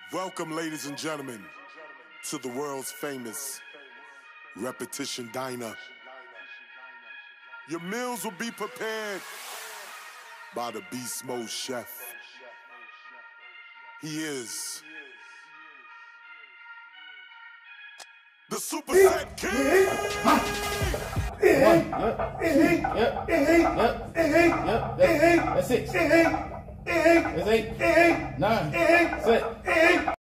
Welcome, ladies and gentlemen, to the world's famous Repetition Diner. Your meals will be prepared by the Beast Mode chef. He is the Super Set King! That's 6. That's 8. 9. Set.